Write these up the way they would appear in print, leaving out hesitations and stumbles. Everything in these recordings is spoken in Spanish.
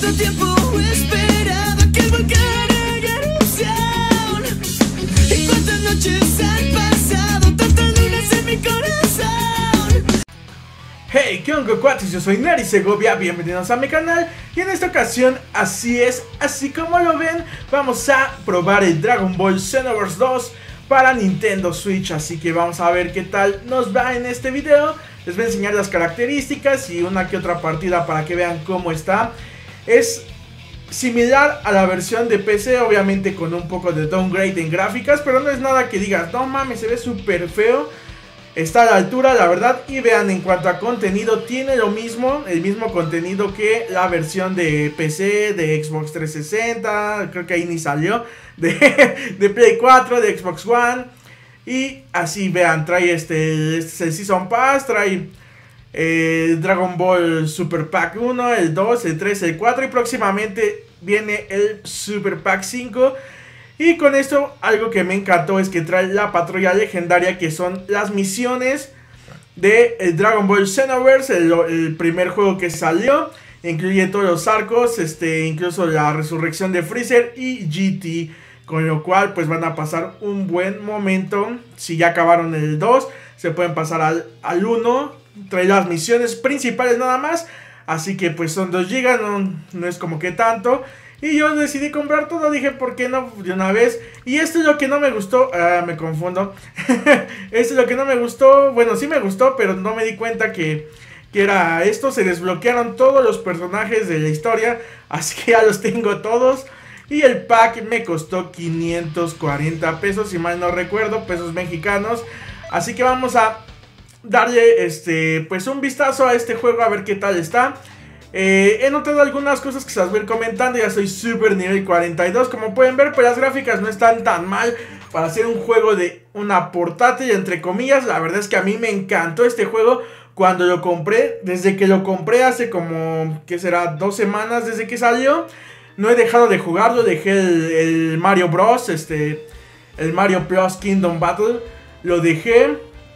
Tanto tiempo he esperado que el volcán haga erupción. Y cuántas noches han pasado, tantas lunas en mi corazón. Hey, ¿qué onda, cuates? Yo soy Neri Segovia, bienvenidos a mi canal. Y en esta ocasión, así como lo ven, vamos a probar el Dragon Ball Xenoverse 2 para Nintendo Switch. Así que vamos a ver qué tal nos va en este video. Les voy a enseñar las características y una que otra partida para que vean cómo está. Es similar a la versión de PC, obviamente con un poco de downgrade en gráficas, pero no es nada que digas, no mames, se ve súper feo. Está a la altura, la verdad. Y vean, en cuanto a contenido, tiene el mismo contenido que la versión de PC, de Xbox 360, creo que ahí ni salió, de Play 4, de Xbox One. Y así, vean, trae este es el Season Pass, trae el Dragon Ball Super Pack 1, el 2, el 3, el 4 y próximamente viene el Super Pack 5. Y con esto, algo que me encantó es que trae la patrulla legendaria, que son las misiones de el Dragon Ball Xenoverse, el primer juego que salió. Incluye todos los arcos, incluso la resurrección de Freezer y GT. Con lo cual, pues van a pasar un buen momento. Si ya acabaron el 2, se pueden pasar al 1. Trae las misiones principales nada más. Así que pues son 2 GB, no es como que tanto. Y yo decidí comprar todo, dije, ¿por qué no de una vez? Y esto es lo que no me gustó, me confundo. Esto es lo que no me gustó, bueno, sí me gustó, pero no me di cuenta que era esto. Se desbloquearon todos los personajes de la historia, así que ya los tengo todos. Y el pack me costó 540 pesos, si mal no recuerdo, pesos mexicanos. Así que vamos a darle pues un vistazo a este juego, a ver qué tal está. He notado algunas cosas que se las voy a ir comentando. Ya soy super nivel 42, como pueden ver, pues las gráficas no están tan mal para hacer un juego de una portátil, entre comillas. La verdad es que a mí me encantó este juego cuando lo compré. Desde que lo compré hace como, ¿qué será? 2 semanas desde que salió. No he dejado de jugarlo. Dejé el Mario Bros, el Mario Plus Kingdom Battle. Lo dejé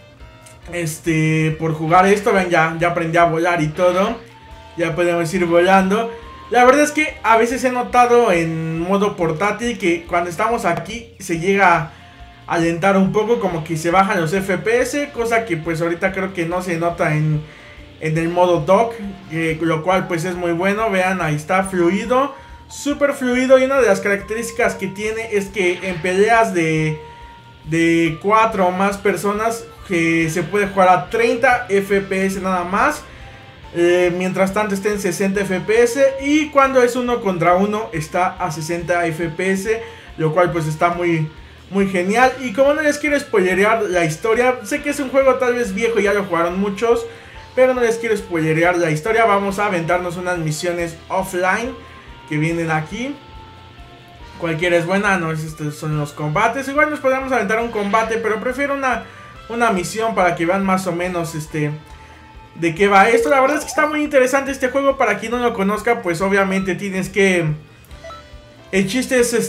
por jugar esto. Ven, ya aprendí a volar y todo. Ya podemos ir volando. La verdad es que a veces he notado en modo portátil que cuando estamos aquí se llega a alentar un poco, como que se bajan los FPS, cosa que pues ahorita creo que no se nota en el modo dock, lo cual pues es muy bueno. Vean, ahí está, fluido, súper fluido. Y una de las características que tiene es que en peleas de 4 o más personas que se puede jugar a 30 FPS nada más. Mientras tanto está en 60 FPS. Y cuando es 1 contra 1 está a 60 FPS, lo cual pues está muy, muy genial. Y como no les quiero spoilerear la historia, sé que es un juego tal vez viejo, ya lo jugaron muchos, pero no les quiero spoilerear la historia. Vamos a aventarnos unas misiones offline que vienen aquí. Cualquiera es buena, no, estos son los combates. Igual nos podemos aventar un combate, pero prefiero una misión para que vean más o menos de qué va esto. La verdad es que está muy interesante este juego. Para quien no lo conozca, pues obviamente tienes que... El chiste es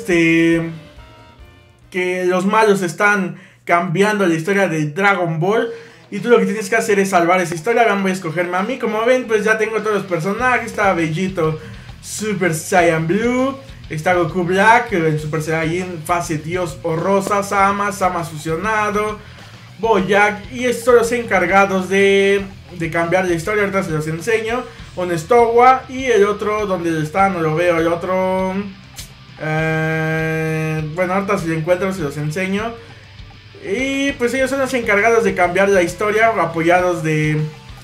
que los malos están cambiando la historia de Dragon Ball. Y tú lo que tienes que hacer es salvar esa historia. Vean, voy a escogerme a mí. Como ven, pues ya tengo todos los personajes. Está Vegito Super Saiyan Blue. Está Goku Black, el Super Saiyan fase Dios o Rosa. Sama fusionado, Boyac. Y estos son los encargados de cambiar la historia. Ahorita se los enseño. Onestowa. Y el otro, donde está, no lo veo. El otro, bueno, ahorita si lo encuentro se los enseño. Y pues ellos son los encargados de cambiar la historia, apoyados de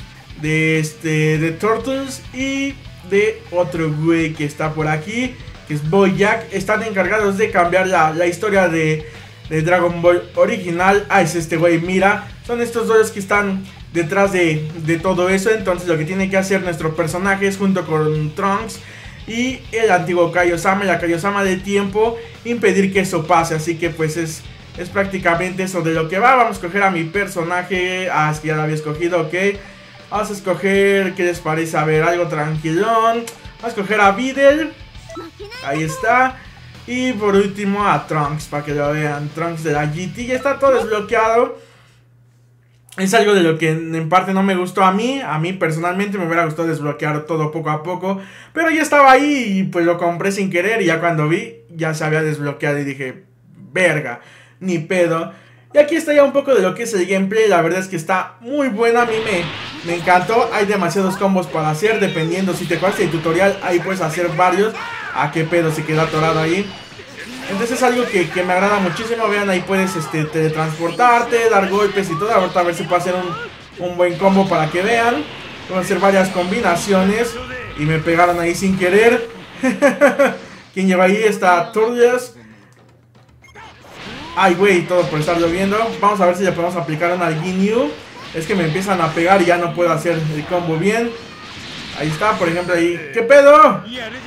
Turtles y de otro güey que está por aquí, que es Boyac. Están encargados de cambiar la historia de Dragon Ball original. Es este güey, mira. Son estos dos que están detrás de todo eso. Entonces lo que tiene que hacer nuestro personaje es, junto con Trunks y el antiguo Kaiosama, la Kaiosama del tiempo, impedir que eso pase. Así que pues es prácticamente eso de lo que va. Vamos a escoger a mi personaje. Es que ya lo había escogido, ok. Vamos a escoger, ¿qué les parece? A ver, algo tranquilón. Vamos a escoger a Videl. Ahí está. Y por último a Trunks, para que lo vean. Trunks de la GT. Ya está todo desbloqueado. es algo de lo que en parte no me gustó a mí personalmente me hubiera gustado desbloquear todo poco a poco, pero ya estaba ahí y pues lo compré sin querer y ya cuando vi, ya se había desbloqueado y dije, verga, ni pedo. Y aquí está ya un poco de lo que es el gameplay, la verdad es que está muy buena, a mí me encantó, hay demasiados combos para hacer, dependiendo si te acuerdas del tutorial, ahí puedes hacer varios, a qué pedo se queda atorado ahí. Entonces es algo que me agrada muchísimo. Vean, ahí puedes teletransportarte, dar golpes y todo. Ahorita a ver si puedo hacer un buen combo para que vean. Voy a hacer varias combinaciones. Y me pegaron ahí sin querer. ¿Quién lleva ahí? Está Turles. Ay, güey, todo por estar lloviendo. Vamos a ver si le podemos aplicar una al Ginyu. Es que me empiezan a pegar y ya no puedo hacer el combo bien. Ahí está, por ejemplo, ahí. ¿Qué pedo?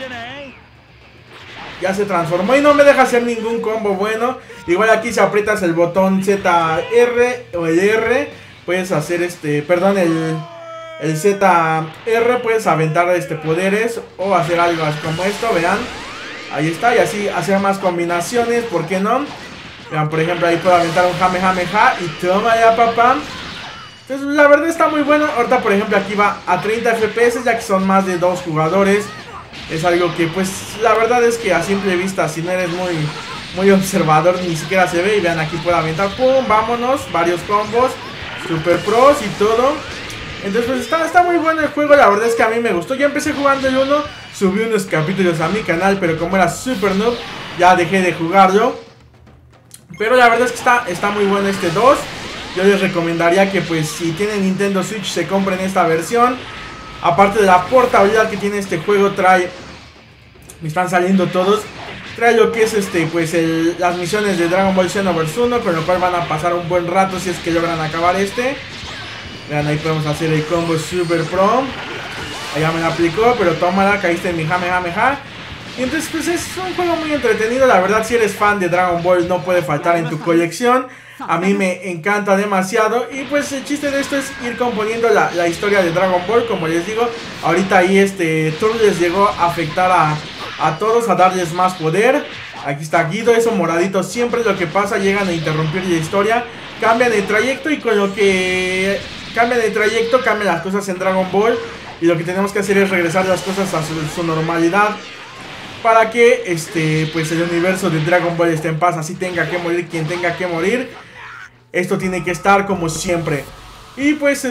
Ya se transformó y no me deja hacer ningún combo bueno. Igual aquí si aprietas el botón ZR o el R, puedes hacer perdón, el ZR, puedes aventar poderes o hacer algo como esto, vean. Ahí está, y así hacer más combinaciones, ¿por qué no? Vean, por ejemplo, ahí puedo aventar un Jamejameja y toma ya, papá. Entonces, la verdad está muy bueno. Ahorita, por ejemplo, aquí va a 30 FPS, ya que son más de 2 jugadores. Es algo que, pues, la verdad es que a simple vista, si no eres muy observador, ni siquiera se ve. Y vean, aquí puedo aventar, pum, vámonos, varios combos, super pros y todo. Entonces, pues, está muy bueno el juego, la verdad es que a mí me gustó. Yo empecé jugando el 1, subí unos capítulos a mi canal, pero como era super noob, ya dejé de jugarlo. Pero la verdad es que está muy bueno 2. Yo les recomendaría que, pues, si tienen Nintendo Switch, se compren esta versión. Aparte de la portabilidad que tiene este juego, trae, me están saliendo todos, trae lo que es pues las misiones de Dragon Ball Xenoverse 1, con lo cual van a pasar un buen rato si es que logran acabar Vean, ahí podemos hacer el combo Super Pro. Allá me la aplicó, pero tómala, caíste en mi Jamejameja. Y entonces pues es un juego muy entretenido, la verdad. Si eres fan de Dragon Ball, no puede faltar en tu colección. A mí me encanta demasiado. Y pues el chiste de esto es ir componiendo la historia de Dragon Ball. Como les digo, ahorita ahí Turles llegó a afectar a todos, a darles más poder. Aquí está Guido, eso moradito. Siempre es lo que pasa, llegan a interrumpir la historia, cambian el trayecto, y con lo que cambian el trayecto, cambian las cosas en Dragon Ball. Y lo que tenemos que hacer es regresar las cosas a su normalidad, para que pues el universo de Dragon Ball esté en paz. Así tenga que morir quien tenga que morir, esto tiene que estar como siempre. Y pues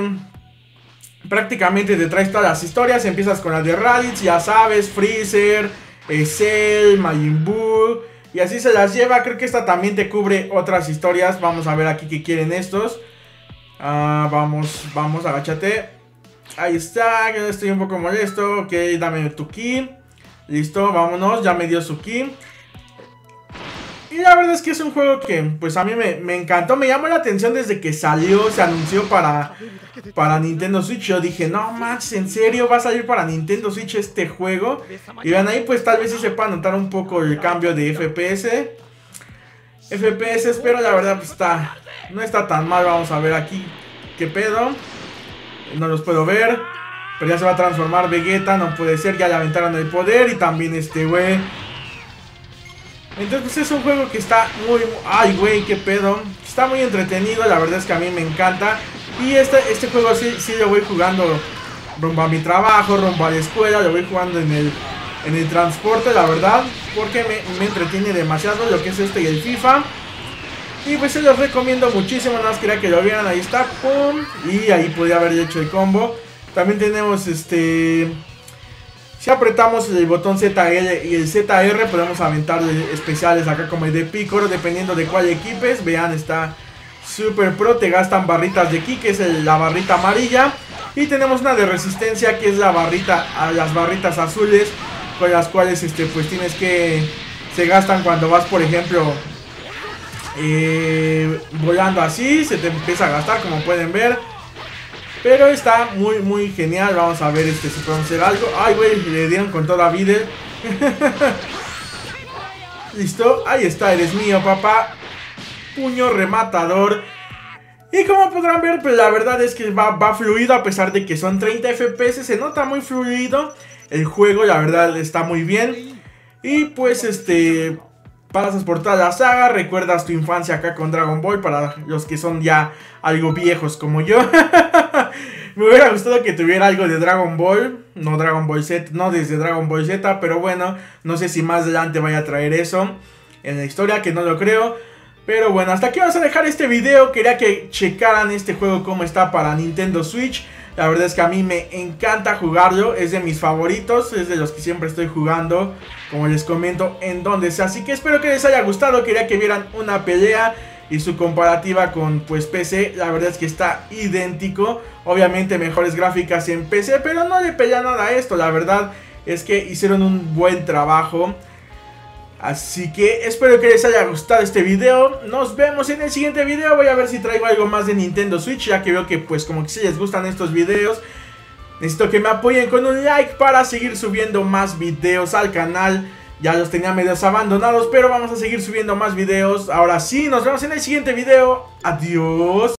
prácticamente te traes todas las historias. Empiezas con la de Raditz, ya sabes, Freezer, Cell, Majin Buu, y así se las lleva. Creo que esta también te cubre otras historias. Vamos a ver aquí qué quieren estos. Vamos, agáchate. Ahí está, yo estoy un poco molesto. Ok, dame tu ki. Listo, vámonos, ya me dio su ki. Y la verdad es que es un juego que pues a mí me encantó, me llamó la atención desde que salió, se anunció para Nintendo Switch. Yo dije, no manches, ¿en serio va a salir para Nintendo Switch este juego? Y vean ahí, pues tal vez sí se pueda notar un poco el cambio de FPS, pero la verdad pues no está tan mal. Vamos a ver aquí qué pedo. No los puedo ver, pero ya se va a transformar Vegeta, no puede ser, ya le aventaron el poder. Y también güey. Entonces pues es un juego que está muy... Ay, güey, qué pedo. Está muy entretenido, la verdad es que a mí me encanta. Y este juego sí lo voy jugando rumbo a mi trabajo, rumbo a la escuela. Lo voy jugando en el transporte, la verdad, porque me entretiene demasiado lo que es y el FIFA. Y pues se los recomiendo muchísimo, nada más quería que lo vieran. Ahí está, pum. Y ahí podía haber hecho el combo. También tenemos si apretamos el botón ZL y el ZR, podemos aventar especiales acá como el de Piccolo, dependiendo de cuál equipes. Vean, está Super Pro, te gastan barritas de ki, que es la barrita amarilla. Y tenemos una de resistencia, que es las barritas azules, con las cuales pues tienes que... Se gastan cuando vas, por ejemplo, volando así, se te empieza a gastar, como pueden ver. Pero está muy muy genial. Vamos a ver si podemos hacer algo. Ay, güey, le dieron con toda vida. Listo, ahí está, eres mío, papá. Puño rematador. Y como podrán ver, pues la verdad es que va fluido. A pesar de que son 30 FPS, se nota muy fluido el juego, la verdad está muy bien. Y pues pasas por toda la saga, recuerdas tu infancia acá con Dragon Ball, para los que son ya algo viejos como yo. Me hubiera gustado que tuviera algo de Dragon Ball, no Dragon Ball Z, no desde Dragon Ball Z, pero bueno, no sé si más adelante vaya a traer eso en la historia, que no lo creo. Pero bueno, hasta aquí vamos a dejar este video. Quería que checaran este juego cómo está para Nintendo Switch. La verdad es que a mí me encanta jugarlo, es de mis favoritos, es de los que siempre estoy jugando, como les comento, en donde sea. Así que espero que les haya gustado, quería que vieran una pelea y su comparativa con pues PC. La verdad es que está idéntico, obviamente mejores gráficas en PC, pero no le pega nada a esto. La verdad es que hicieron un buen trabajo. Así que espero que les haya gustado este video. Nos vemos en el siguiente video. Voy a ver si traigo algo más de Nintendo Switch, ya que veo que pues como que si les gustan estos videos. Necesito que me apoyen con un like para seguir subiendo más videos al canal. Ya los tenía medios abandonados, pero vamos a seguir subiendo más videos. Ahora sí, nos vemos en el siguiente video. Adiós.